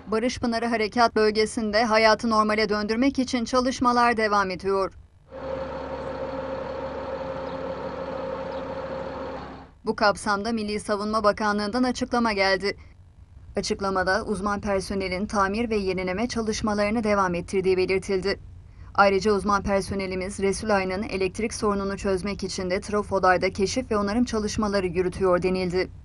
Barış Pınarı Harekat Bölgesi'nde hayatı normale döndürmek için çalışmalar devam ediyor. Bu kapsamda Milli Savunma Bakanlığı'ndan açıklama geldi. Açıklamada uzman personelin tamir ve yenileme çalışmalarını devam ettirdiği belirtildi. Ayrıca uzman personelimiz Resulayn'ın elektrik sorununu çözmek için de trafolarda keşif ve onarım çalışmaları yürütüyor denildi.